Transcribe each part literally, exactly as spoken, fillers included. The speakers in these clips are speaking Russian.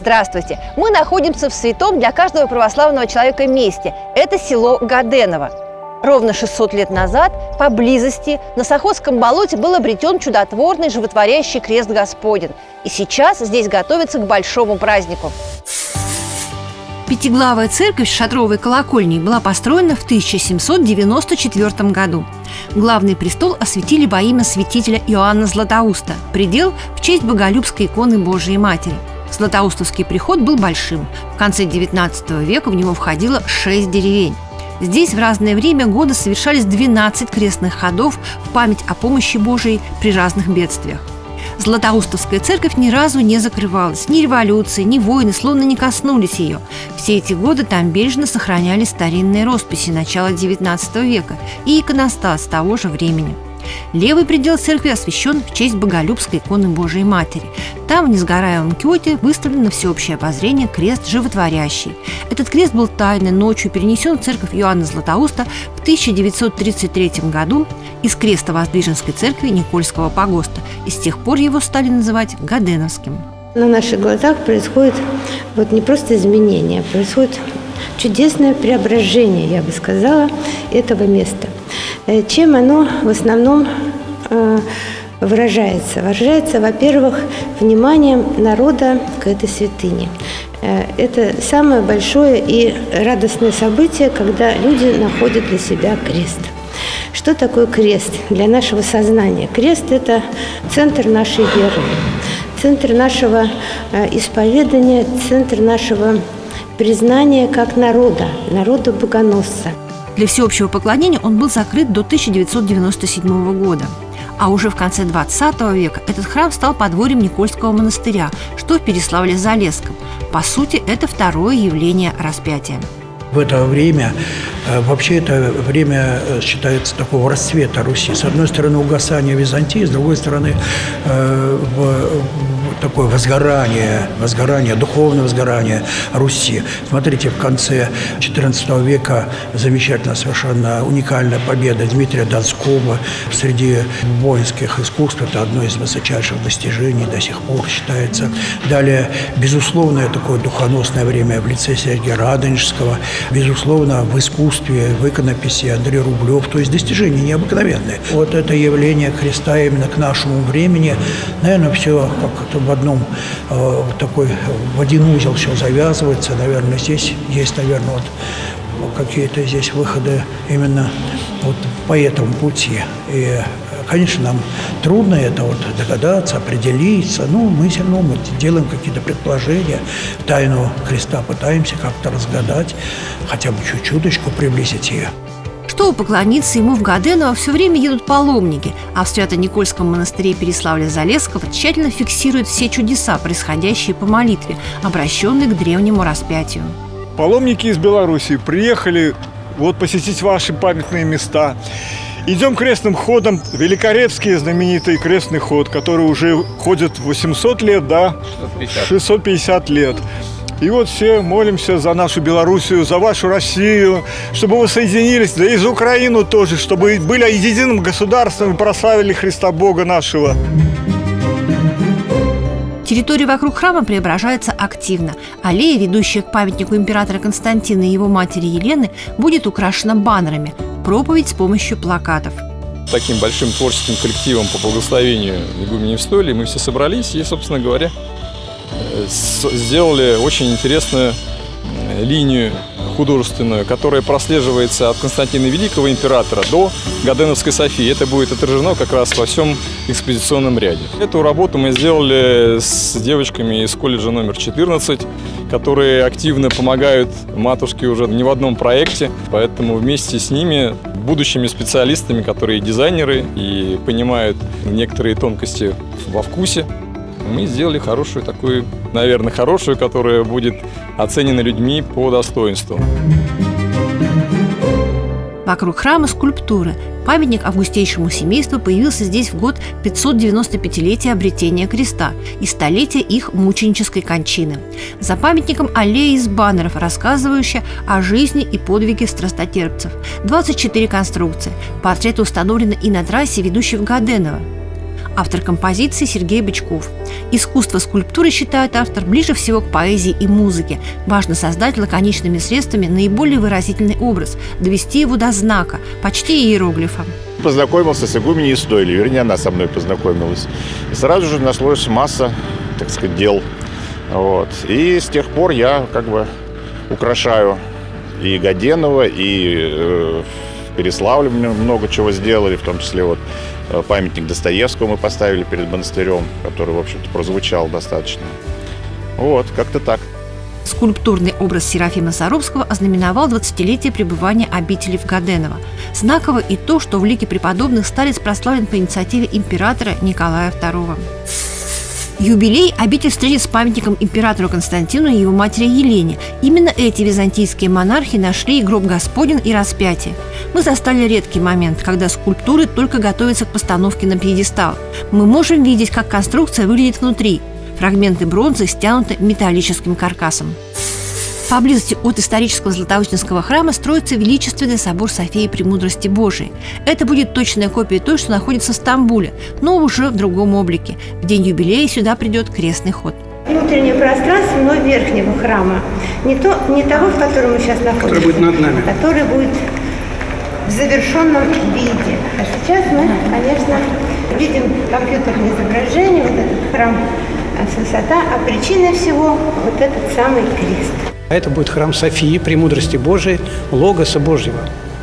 Здравствуйте! Мы находимся в святом для каждого православного человека месте. Это село Гаденово. Ровно шестьсот лет назад поблизости на Сахотском болоте был обретен чудотворный животворящий крест Господень. И сейчас здесь готовятся к большому празднику. Пятиглавая церковь с шатровой колокольней была построена в тысяча семьсот девяносто четвёртом году. Главный престол осветили во имя святителя Иоанна Златоуста, предел в честь боголюбской иконы Божией Матери. Златоустовский приход был большим. В конце девятнадцатого века в него входило шесть деревень. Здесь в разное время года совершались двенадцать крестных ходов в память о помощи Божией при разных бедствиях. Златоустовская церковь ни разу не закрывалась. Ни революции, ни войны словно не коснулись ее. Все эти годы там бережно сохранялись старинные росписи начала девятнадцатого века и иконостас того же времени. Левый предел церкви освящен в честь боголюбской иконы Божией Матери. Там, в несгораемом киоте, выставлен на всеобщее обозрение крест животворящий. Этот крест был тайно ночью перенесен в церковь Иоанна Златоуста в тысяча девятьсот тридцать третьем году из Крестово-Воздвиженской церкви Никольского погоста, и с тех пор его стали называть Гаденовским. На наших глазах происходит вот не просто изменение, происходит чудесное преображение, я бы сказала, этого места. Чем оно в основном э, выражается? Выражается, во-первых, вниманием народа к этой святыне. Э, это самое большое и радостное событие, когда люди находят для себя крест. Что такое крест для нашего сознания? Крест – это центр нашей веры, центр нашего э, исповедания, центр нашего признания как народа, народа-богоносца. Для всеобщего поклонения он был закрыт до тысяча девятьсот девяносто седьмого года. А уже в конце двадцатого века этот храм стал подворьем Никольского монастыря, что в Переславле-Залесском. По сути, это второе явление распятия. В это время, вообще это время считается такого расцвета Руси. С одной стороны, угасание Византии, с другой стороны, такое возгорание, возгорание, духовное возгорание Руси. Смотрите, в конце четырнадцатого века замечательно, совершенно уникальная победа Дмитрия Донского среди воинских искусств. Это одно из высочайших достижений, до сих пор считается. Далее, безусловное такое духоносное время в лице Сергия Радонежского. Безусловно, в искусстве, в иконописи Андрей Рублев, то есть достижения необыкновенные. Вот это явление креста именно к нашему времени, наверное, все как в одном, э, такой, в один узел все завязывается. Наверное, здесь есть, наверное, вот какие-то здесь выходы именно вот по этому пути. И, конечно, нам трудно это вот догадаться, определиться. Ну, мы все равно мы делаем какие-то предположения, тайну креста пытаемся как-то разгадать, хотя бы чуть-чуточку приблизить ее. Чтобы поклониться ему в Гаденово, все время едут паломники, а в Свято-Никольском монастыре Переславля-Залесского тщательно фиксируют все чудеса, происходящие по молитве, обращенные к древнему распятию. Паломники из Беларуси приехали вот посетить ваши памятные места. Идем крестным ходом. Великорецкий знаменитый крестный ход, который уже ходит восемьсот лет, да? шестьсот пятьдесят лет. И вот все молимся за нашу Белоруссию, за вашу Россию, чтобы вы соединились, да и за Украину тоже, чтобы были единым государством и прославили Христа Бога нашего. Территория вокруг храма преображается активно. Аллея, ведущая к памятнику императора Константина и его матери Елены, будет украшена баннерами. Проповедь с помощью плакатов. Таким большим творческим коллективом по благословению игуменей Евстолии мы все собрались и, собственно говоря, сделали очень интересную линию художественную, которая прослеживается от Константина Великого, императора, до Гаденовской Софии. Это будет отражено как раз во всем экспозиционном ряде. Эту работу мы сделали с девочками из колледжа номер четырнадцать, которые активно помогают матушке уже не в одном проекте, поэтому вместе с ними, будущими специалистами, которые дизайнеры и понимают некоторые тонкости во вкусе, мы сделали хорошую такую, наверное, хорошую, которая будет оценена людьми по достоинству. Вокруг храма скульптуры. Памятник августейшему семейству появился здесь в год пятьсот девяносто пятилетия обретения креста и столетия их мученической кончины. За памятником аллея из баннеров, рассказывающая о жизни и подвиге страстотерпцев. двадцать четыре конструкции. Портреты установлены и на трассе, ведущей в Гаденово. Автор композиции Сергей Бычков. Искусство скульптуры, считает автор, ближе всего к поэзии и музыке. Важно создать лаконичными средствами наиболее выразительный образ, довести его до знака, почти иероглифа. Познакомился с игуменей Стойлей, вернее, она со мной познакомилась. И сразу же нашлось масса, так сказать, дел. Вот. И с тех пор я как бы украшаю и Годенова, и э, в Переславле много чего сделали, в том числе вот памятник Достоевскому мы поставили перед монастырем, который, в общем-то, прозвучал достаточно. Вот, как-то так. Скульптурный образ Серафима Саровского ознаменовал двадцатилетие пребывания обители в Годеново. Знаково и то, что в лике преподобных старец прославлен по инициативе императора Николая второго. Юбилей обитель встретит с памятником императору Константину и его матери Елене. Именно эти византийские монархи нашли и гроб Господень, и распятие. Мы застали редкий момент, когда скульптуры только готовятся к постановке на пьедестал. Мы можем видеть, как конструкция выглядит внутри. Фрагменты бронзы стянуты металлическим каркасом. Поблизости от исторического Златоустинского храма строится величественный собор Софии Премудрости Божией. Это будет точная копия той, что находится в Стамбуле, но уже в другом облике. В день юбилея сюда придет крестный ход. Внутреннее пространство, но верхнего храма. Не, то, не того, в котором мы сейчас находимся, который будет над нами. Который будет в завершенном виде. А сейчас мы, конечно, видим компьютерное изображение, вот этот храм с высота, а причиной всего вот этот самый крест. Это будет храм Софии, Премудрости Божией, Логоса Божьего.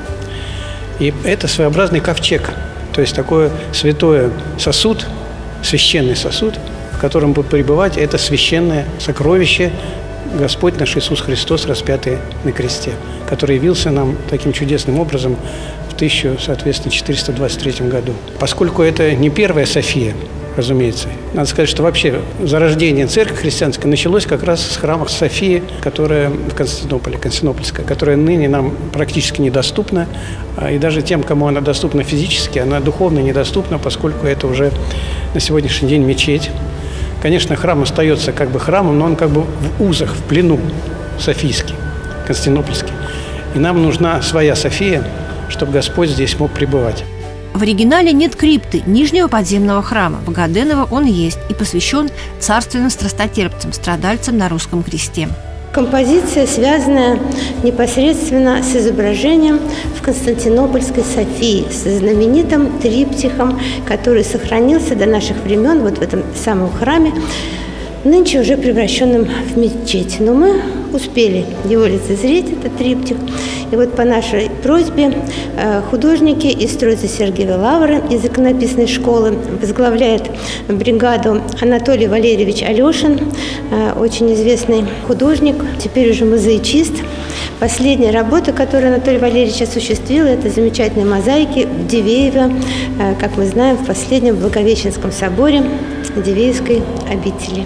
И это своеобразный ковчег, то есть такой святой сосуд, священный сосуд, в котором будет пребывать это священное сокровище Господь наш Иисус Христос, распятый на кресте, который явился нам таким чудесным образом в тысяча четыреста двадцать третьем году. Поскольку это не первая София, разумеется. Надо сказать, что вообще зарождение церкви христианской началось как раз с храма Софии, которая в Константинополе, Константинопольская, которая ныне нам практически недоступна. И даже тем, кому она доступна физически, она духовно недоступна, поскольку это уже на сегодняшний день мечеть. Конечно, храм остается как бы храмом, но он как бы в узах, в плену софийский, константинопольский. И нам нужна своя София, чтобы Господь здесь мог пребывать. В оригинале нет крипты нижнего подземного храма. В Годеново он есть и посвящен царственным страстотерпцам, страдальцам на русском кресте. Композиция, связанная непосредственно с изображением в Константинопольской Софии, с знаменитым триптихом, который сохранился до наших времен вот в этом самом храме, нынче уже превращенным в мечеть. Но мы успели его лицезреть, этот триптих. И вот по нашей просьбе художники из Троицы Сергиевой Лавры, из иконописной школы, возглавляет бригаду Анатолий Валерьевич Алешин, очень известный художник, теперь уже мозаичист. Последняя работа, которую Анатолий Валерьевич осуществил, это замечательные мозаики в Дивеево, как мы знаем, в последнем Благовещенском соборе Дивеевской обители.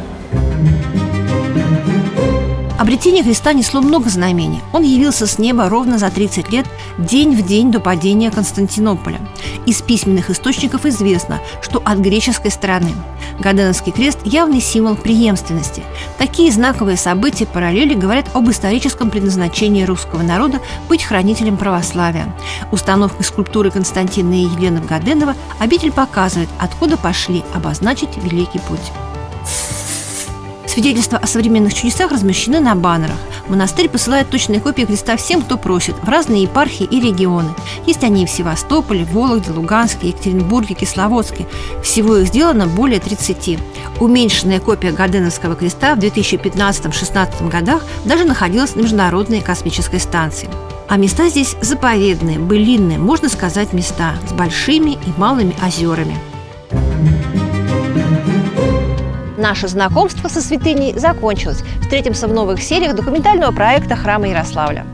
Обретение Христа несло много знамений. Он явился с неба ровно за тридцать лет, день в день до падения Константинополя. Из письменных источников известно, что от греческой стороны. Годеновский крест – явный символ преемственности. Такие знаковые события параллели говорят об историческом предназначении русского народа быть хранителем православия. Установкой скульптуры Константина и Елены в Годеново обитель показывает, откуда пошли, обозначить великий путь. Свидетельства о современных чудесах размещены на баннерах. Монастырь посылает точные копии креста всем, кто просит, в разные епархии и регионы. Есть они и в Севастополе, Вологде, Луганске, Екатеринбурге, Кисловодске. Всего их сделано более тридцати. Уменьшенная копия Годеновского креста в две тысячи пятнадцатом-шестнадцатом годах даже находилась на Международной космической станции. А места здесь заповедные, былинные, можно сказать, места с большими и малыми озерами. Наше знакомство со святыней закончилось. Встретимся в новых сериях документального проекта «Храма Ярославля».